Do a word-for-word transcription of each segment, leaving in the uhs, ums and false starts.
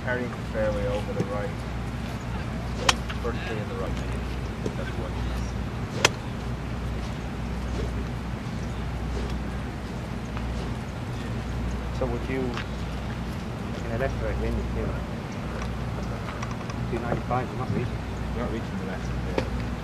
carrying the fairway over the right, vertically in the right. That's one. So would you, in a left right wind, you do two ninety-five, you're not reaching. You're not reaching the left. Yeah.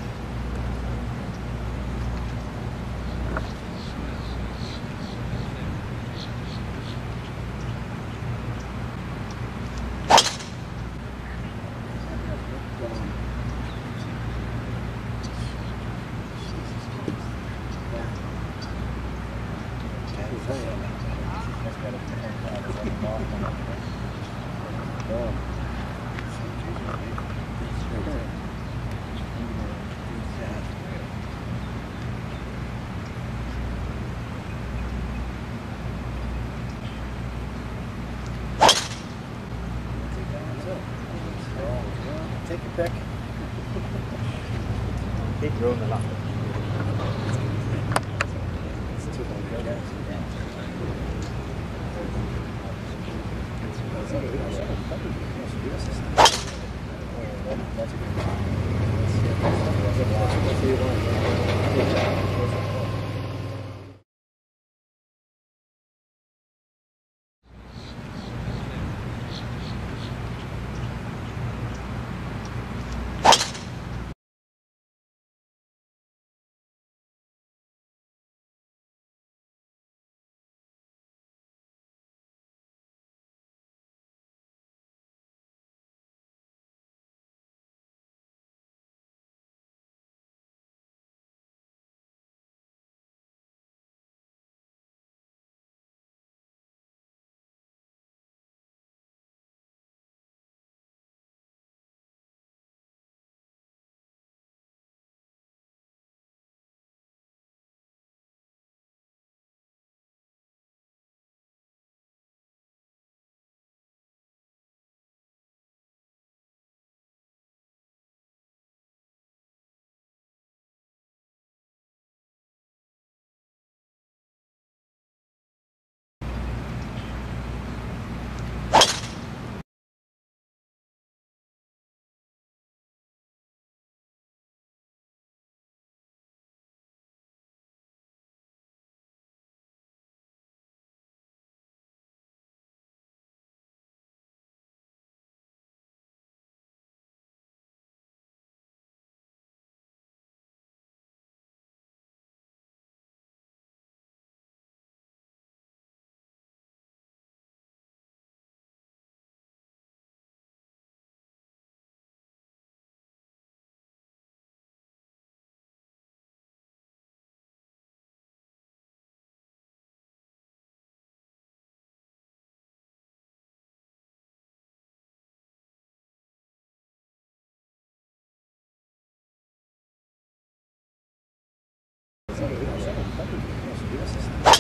Take your pick. Keep rolling the lap. It's too long. That's a good one. Thank you.